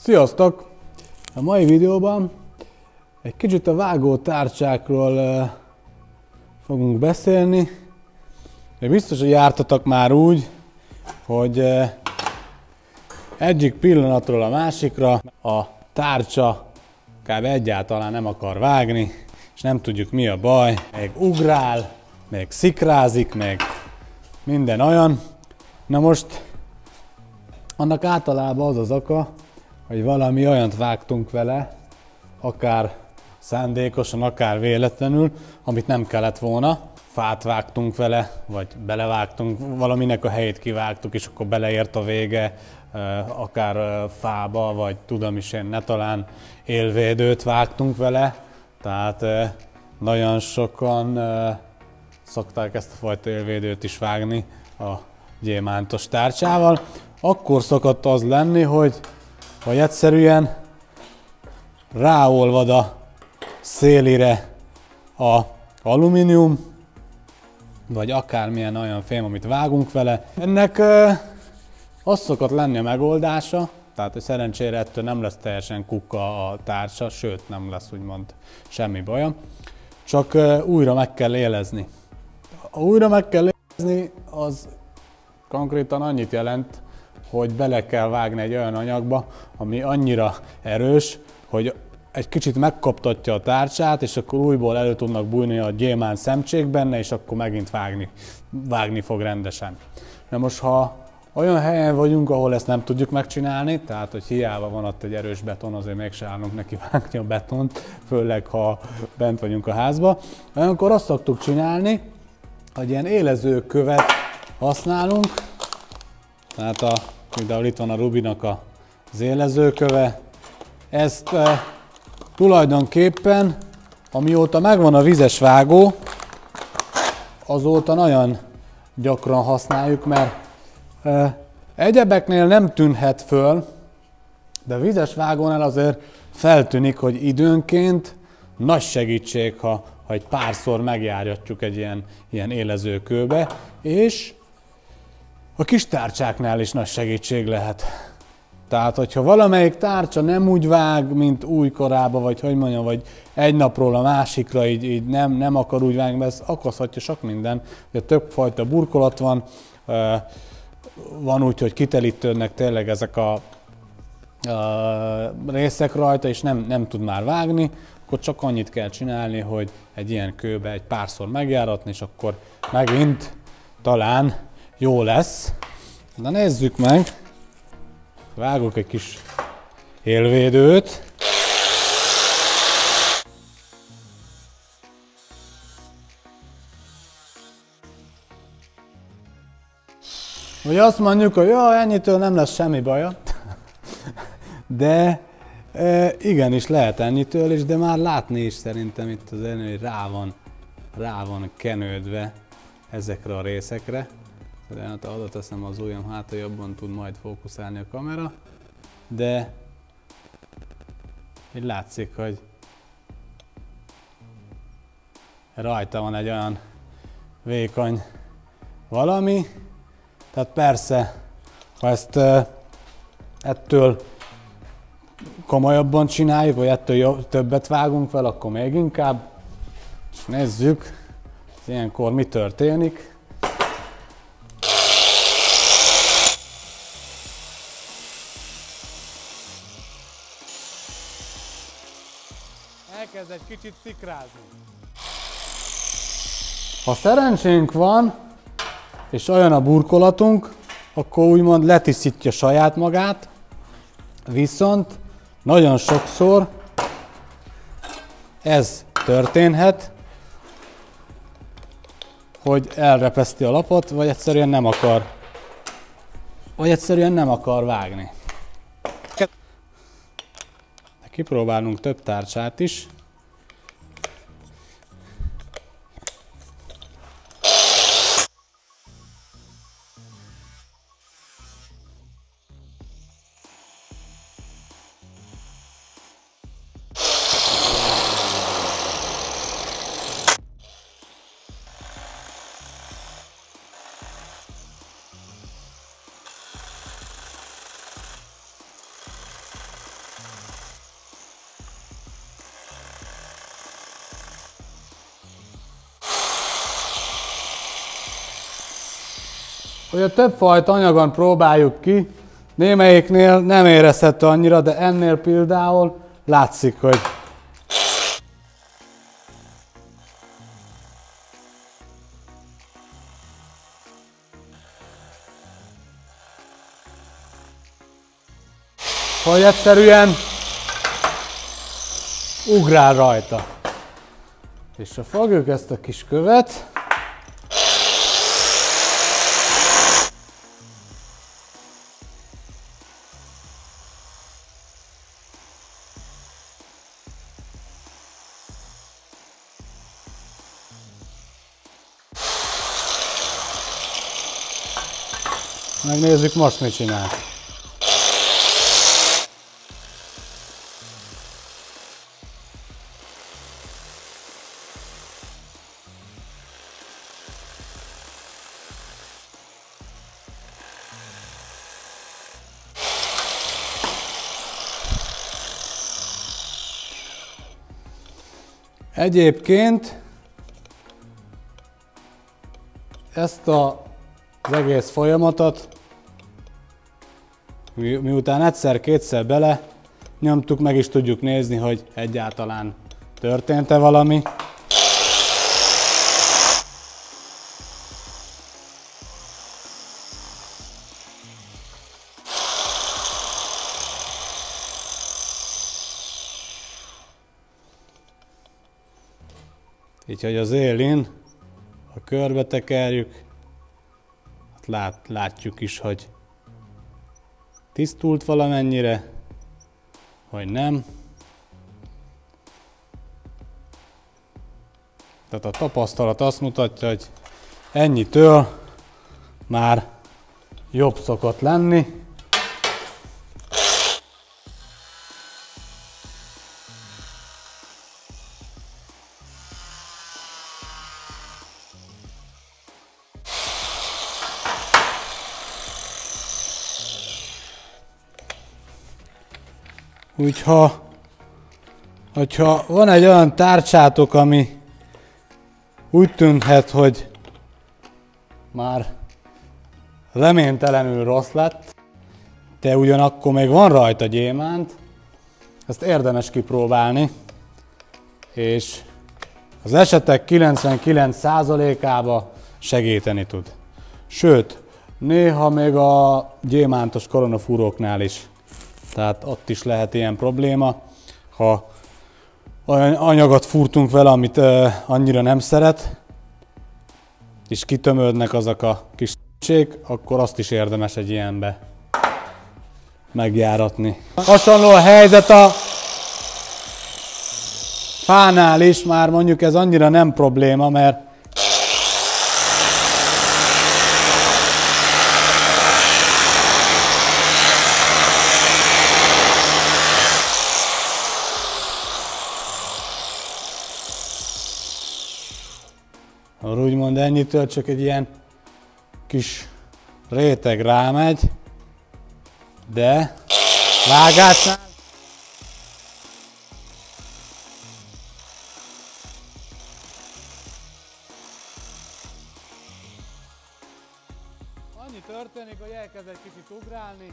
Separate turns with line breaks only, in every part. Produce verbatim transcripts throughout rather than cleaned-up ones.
Sziasztok! A mai videóban egy kicsit a vágó tárcsákról uh, fogunk beszélni. De biztos, hogy jártatok már úgy, hogy uh, egyik pillanatról a másikra a tárcsa kb. Egyáltalán nem akar vágni, és nem tudjuk, mi a baj. Még ugrál, még szikrázik, még minden olyan. Na most annak általában az az oka, hogy valami olyant vágtunk vele, akár szándékosan, akár véletlenül, amit nem kellett volna. Fát vágtunk vele, vagy belevágtunk, valaminek a helyét kivágtuk, és akkor beleért a vége, akár fába, vagy tudom is én, ne talán élvédőt vágtunk vele. Tehát nagyon sokan szokták ezt a fajta élvédőt is vágni a gyémántos tárcsával. Akkor szokott az lenni, hogy, hogy egyszerűen ráolvad a szélire a alumínium, vagy akármilyen olyan fém, amit vágunk vele. Ennek ö, az szokott lenni a megoldása, tehát hogy szerencsére ettől nem lesz teljesen kuka a tárcsa, sőt nem lesz úgymond semmi baja. Csak ö, újra meg kell élezni. Ha újra meg kell élezni, az konkrétan annyit jelent, hogy bele kell vágni egy olyan anyagba, ami annyira erős, hogy egy kicsit megkoptatja a tárcsát, és akkor újból elő tudnak bújni a gyémánt szemcsék benne, és akkor megint vágni, vágni fog rendesen. Na most, ha olyan helyen vagyunk, ahol ezt nem tudjuk megcsinálni, tehát hogy hiába van ott egy erős beton, azért mégse állunk neki vágni a betont, főleg ha bent vagyunk a házba, olyankor azt szoktuk csinálni, hogy ilyen élező követ használunk, tehát a, például itt van a Rubinak az élezőköve. Ezt e, tulajdonképpen, amióta megvan a vizes vágó, azóta nagyon gyakran használjuk, mert e, egyebeknél nem tűnhet föl, de a vizes vágónál azért feltűnik, hogy időnként nagy segítség, ha, ha egy párszor megjárjatjuk egy ilyen, ilyen élezőkőbe, és a kis tárcsáknál is nagy segítség lehet. Tehát, hogyha valamelyik tárcsa nem úgy vág, mint újkorában, vagy hogy mondjam, vagy egy napról a másikra így, így nem, nem akar úgy vágni, mert ez okozhatja sok minden. Ugye többfajta burkolat van, van úgy, hogy kitelítődnek tényleg ezek a, a részek rajta, és nem, nem tud már vágni, akkor csak annyit kell csinálni, hogy egy ilyen kőbe egy párszor megjáratni, és akkor megint talán jó lesz. Na nézzük meg. Vágok egy kis élvédőt. Ugye azt mondjuk, hogy jó, ennyitől nem lesz semmi baja. De e, igenis lehet ennyitől is, de már látni is szerintem itt az elő, hogy rá van, rá van kenődve ezekre a részekre. De hát oda teszem az ujjam, hát jobban tud majd fókuszálni a kamera, de így látszik, hogy rajta van egy olyan vékony valami, tehát persze, ha ezt ettől komolyabban csináljuk, vagy ettől jobb, többet vágunk fel, akkor még inkább. Nézzük, ilyenkor mi történik. Elkezd egy kicsit szikrázni. Ha szerencsénk van, és olyan a burkolatunk, akkor úgymond letisztítja saját magát, viszont nagyon sokszor ez történhet, hogy elrepeszti a lapot, vagy egyszerűen nem akar, vagy egyszerűen nem akar vágni. Kipróbálunk több tárcsát is. hogy a többfajta anyagon próbáljuk ki. Némelyiknél nem érezhető annyira, de ennél például látszik, hogy hogy egyszerűen ugrál rajta. És ha fogjuk ezt a kis követ, megnézzük most mit csinál. Egyébként ezt a, az egész folyamatot, mi, miután egyszer-kétszer bele nyomtuk, meg is tudjuk nézni, hogy egyáltalán történt-e valami. Így, hogy az élén, ha körbe tekerjük, lát, látjuk is, hogy tisztult valamennyire, vagy nem. Tehát a tapasztalat azt mutatja, hogy ennyitől már jobb szokott lenni. Úgyha, hogyha van egy olyan tárcsátok, ami úgy tűnhet, hogy már reménytelenül rossz lett, de ugyanakkor még van rajta gyémánt, ezt érdemes kipróbálni, és az esetek kilencvenkilenc százalékában segíteni tud. Sőt, néha még a gyémántos koronafúróknál is. Tehát ott is lehet ilyen probléma, ha olyan anyagot fúrtunk vele, amit uh, annyira nem szeret, és kitömődnek azok a kis s***sék, akkor azt is érdemes egy ilyenbe megjáratni. Hasonló a helyzet a fánál is, már mondjuk ez annyira nem probléma, mert úgymond ennyitől csak egy ilyen kis réteg rámegy, de vágásnál annyi történik, hogy elkezd egy kicsit ugrálni.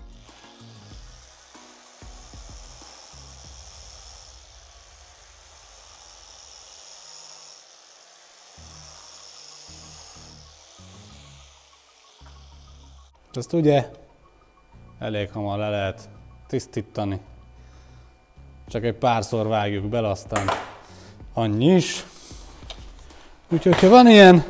Ezt ugye elég hamar le lehet tisztítani. Csak egy párszor vágjuk bele, aztán annyi is. Úgyhogy, ha van ilyen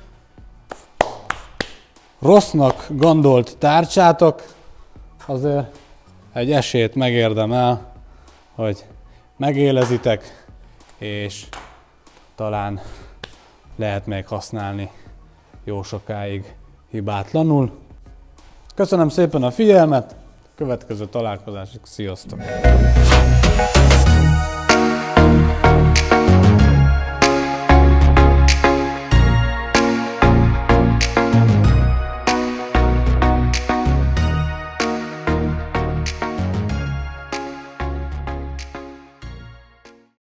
rossznak gondolt tárcsátok, azért egy esélyt megérdemel, hogy megélezitek, és talán lehet még használni jó sokáig hibátlanul. Köszönöm szépen a figyelmet, következő találkozásig, sziasztok!